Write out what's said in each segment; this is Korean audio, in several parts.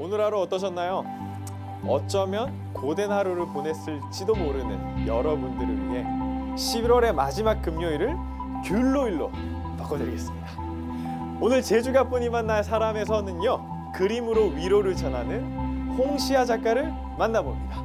오늘 하루 어떠셨나요? 어쩌면 고된 하루를 보냈을지도 모르는 여러분들을 위해 11월의 마지막 금요일을 귤로일로 바꿔드리겠습니다. 오늘 제주가뿐이 만날 사람에서는요, 그림으로 위로를 전하는 홍시아 작가를 만나봅니다.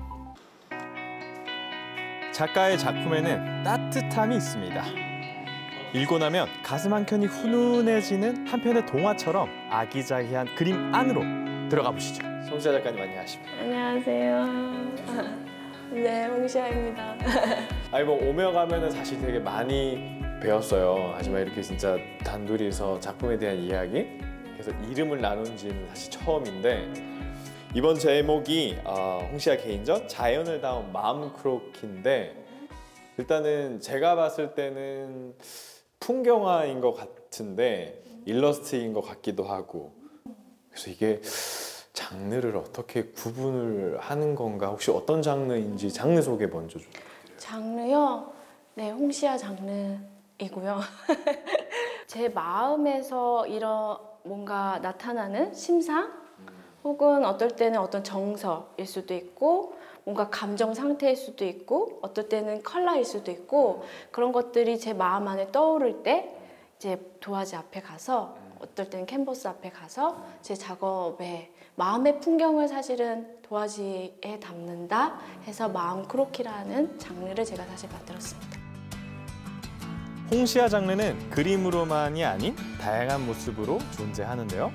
작가의 작품에는 따뜻함이 있습니다. 읽고 나면 가슴 한켠이 훈훈해지는 한편의 동화처럼 아기자기한 그림 안으로 들어가 보시죠. 홍시아 작가님 안녕하십니까? 안녕하세요. 네, 홍시아입니다. 아니 뭐 오며 가면은 사실 되게 많이 배웠어요. 하지만 이렇게 진짜 단둘이서 작품에 대한 이야기, 그래서 이름을 나눈 지는 사실 처음인데, 이번 제목이 홍시아 개인전 자연을 담은 마음 크로키인데, 일단은 제가 봤을 때는 풍경화인 것 같은데 일러스트인 것 같기도 하고, 그래서 이게 장르를 어떻게 구분을 하는 건가, 혹시 어떤 장르인지 장르 소개 먼저 좀. 장르요? 네, 홍시아 장르이고요. 제 마음에서 이런 뭔가 나타나는 심상, 혹은 어떨 때는 어떤 정서일 수도 있고, 뭔가 감정 상태일 수도 있고, 어떨 때는 컬러일 수도 있고, 그런 것들이 제 마음 안에 떠오를 때 이제 도화지 앞에 가서, 어떨 때는 캔버스 앞에 가서 제 작업에 마음의 풍경을 사실은 도화지에 담는다 해서 마음 크로키라는 장르를 제가 사실 만들었습니다. 홍시아 장르는 그림으로만이 아닌 다양한 모습으로 존재하는데요.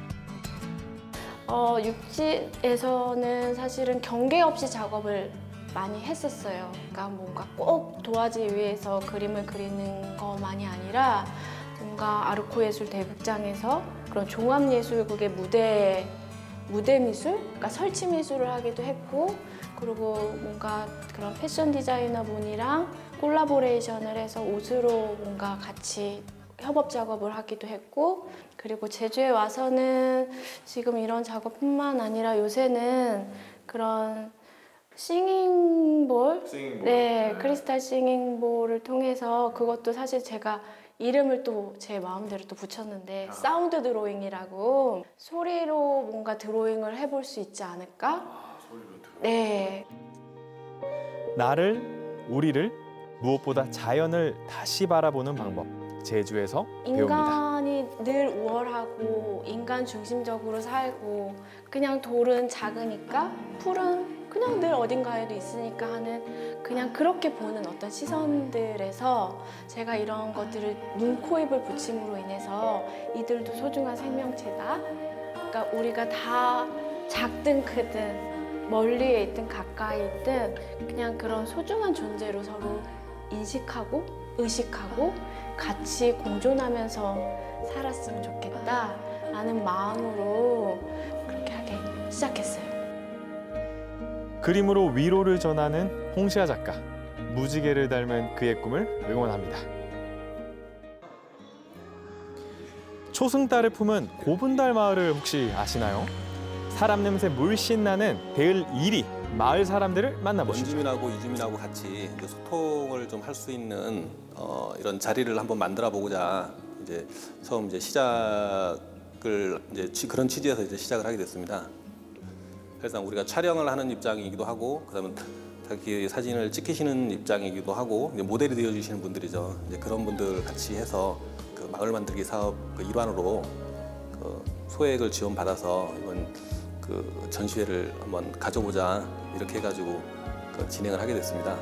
육지에서는 사실은 경계 없이 작업을 많이 했었어요. 그러니까 뭔가 꼭 도화지 위에서 그림을 그리는 것만이 아니라 뭔가 아르코 예술 대극장에서 그런 종합예술국의 무대 미술, 그러니까 설치 미술을 하기도 했고, 그리고 뭔가 그런 패션 디자이너분이랑 콜라보레이션을 해서 옷으로 뭔가 같이 협업 작업을 하기도 했고, 그리고 제주에 와서는 지금 이런 작업뿐만 아니라 요새는 그런 싱잉볼, 네, 크리스탈 싱잉볼을 통해서, 그것도 사실 제가 이름을 또 제 마음대로 또 붙였는데 사운드 드로잉이라고, 소리로 뭔가 드로잉을 해볼 수 있지 않을까? 네. 나를, 우리를, 무엇보다 자연을 다시 바라보는 방법, 제주에서 배웁니다. 인간이 늘 우월하고 인간 중심적으로 살고, 그냥 돌은 작으니까 풀은 그냥 늘 어딘가에도 있으니까 하는, 그냥 그렇게 보는 어떤 시선들에서 제가 이런 것들을 눈, 코, 입을 붙임으로 인해서 이들도 소중한 생명체다. 그러니까 우리가 다 작든 크든 멀리에 있든 가까이 있든 그냥 그런 소중한 존재로 서로 인식하고 의식하고 같이 공존하면서 살았으면 좋겠다라는 마음으로 그렇게 하기 시작했어요. 그림으로 위로를 전하는 홍시아 작가, 무지개를 닮은 그의 꿈을 응원합니다. 초승달을 품은 고분달 마을을 혹시 아시나요? 사람 냄새 물씬 나는 베을 1위 마을 사람들을 만나보시죠. 원주민하고 이주민하고 같이 이제 소통을 좀 할 수 있는 이런 자리를 한번 만들어 보고자 이제 처음 이제 시작을 이제 그런 취지에서 이제 시작을 하게 됐습니다. 그래서 우리가 촬영을 하는 입장이기도 하고, 그다음에 자기 사진을 찍히시는 입장이기도 하고, 이제 모델이 되어 주시는 분들이죠. 이제 그런 분들 같이 해서 그 마을 만들기 사업 그 일환으로 그 소액을 지원받아서 이번 그 전시회를 한번 가져보자, 이렇게 해가지고 그 진행을 하게 됐습니다.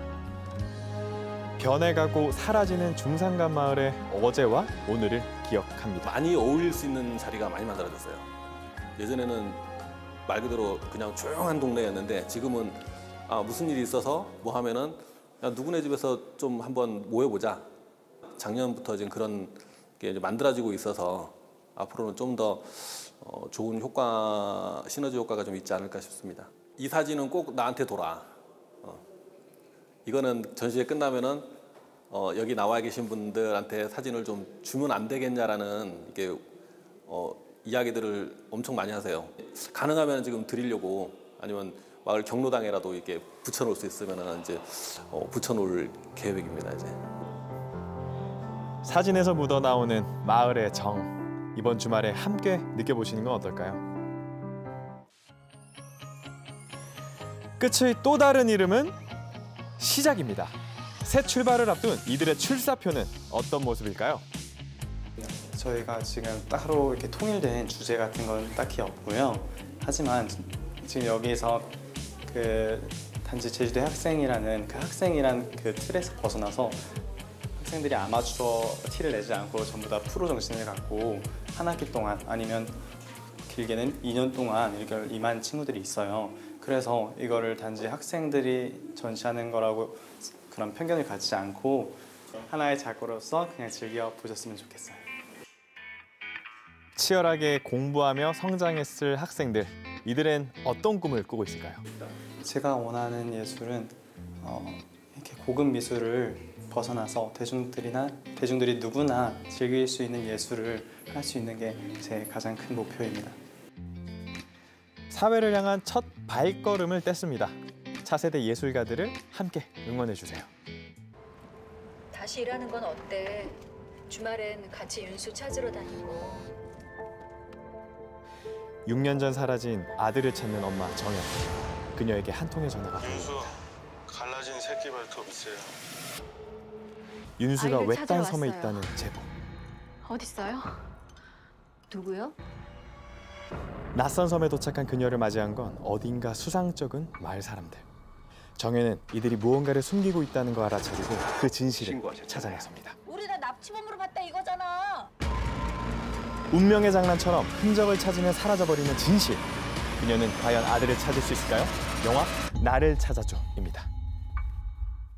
변해가고 사라지는 중산간 마을의 어제와 오늘을 기억합니다. 많이 어울릴 수 있는 자리가 많이 만들어졌어요. 예전에는 말 그대로 그냥 조용한 동네였는데, 지금은 무슨 일이 있어서 뭐 하면은 야, 누구네 집에서 좀 한번 모여보자. 작년부터 지금 그런 게 이제 만들어지고 있어서 앞으로는 좀 더 좋은 효과, 시너지 효과가 좀 있지 않을까 싶습니다. 이 사진은 꼭 나한테 돌아. 이거는 전시회 끝나면은 여기 나와 계신 분들한테 사진을 좀 주면 안 되겠냐라는 이게 이야기들을 엄청 많이 하세요. 가능하면 지금 드리려고, 아니면 마을 경로당에라도 이렇게 붙여놓을 수 있으면 이제 붙여놓을 계획입니다. 이제 사진에서 묻어나오는 마을의 정, 이번 주말에 함께 느껴보시는 건 어떨까요? 끝의 또 다른 이름은 시작입니다. 새 출발을 앞둔 이들의 출사표는 어떤 모습일까요? 저희가 지금 따로 이렇게 통일된 주제 같은 건 딱히 없고요. 하지만 지금 여기서 그 단지 제주대 학생이라는 그 학생이란 그 틀에서 벗어나서 학생들이 아마추어 티를 내지 않고 전부 다 프로 정신을 갖고 한 학기 동안 아니면 길게는 2년 동안 이걸 임한 친구들이 있어요. 그래서 이거를 단지 학생들이 전시하는 거라고 그런 편견을 갖지 않고 하나의 작고로서 그냥 즐겨 보셨으면 좋겠어요. 치열하게 공부하며 성장했을 학생들, 이들은 어떤 꿈을 꾸고 있을까요? 제가 원하는 예술은 이렇게 고급 미술을 벗어나서 대중들이 누구나 즐길 수 있는 예술을 할 수 있는 게 제 가장 큰 목표입니다. 사회를 향한 첫 발걸음을 뗐습니다. 차세대 예술가들을 함께 응원해 주세요. 다시 일하는 건 어때? 주말엔 같이 윤수 찾으러 다니고. 6년 전 사라진 아들을 찾는 엄마 정연. 그녀에게 한 통의 전화가 윤수, 갈라진 새끼 발톱 있어요. 윤수가 아이를 외딴 찾으러 섬에 왔어요. 있다는 제보. 어딨어요? 누구요? 낯선 섬에 도착한 그녀를 맞이한 건 어딘가 수상쩍은 마을 사람들. 정연은 이들이 무언가를 숨기고 있다는 거 알아차리고 그 진실을 찾아 나섭니다. 우리 다 납치범으로 봤다 이거잖아. 운명의 장난처럼 흔적을 찾으면 사라져버리는 진실. 그녀는 과연 아들을 찾을 수 있을까요? 영화 나를 찾아줘입니다.